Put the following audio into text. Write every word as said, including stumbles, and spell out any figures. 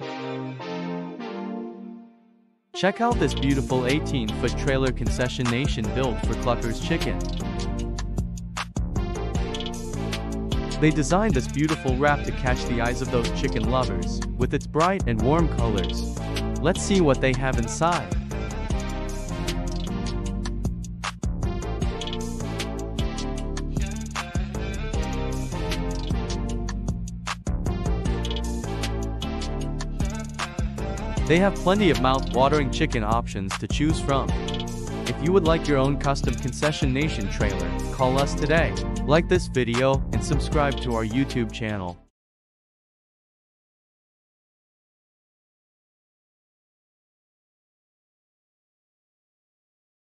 Check out this beautiful eighteen foot trailer Concession Nation built for Cluckerz Chicken. They designed this beautiful wrap to catch the eyes of those chicken lovers, with its bright and warm colors. Let's see what they have inside. They have plenty of mouth-watering chicken options to choose from. If you would like your own custom Concession Nation trailer, call us today. Like this video and subscribe to our YouTube channel.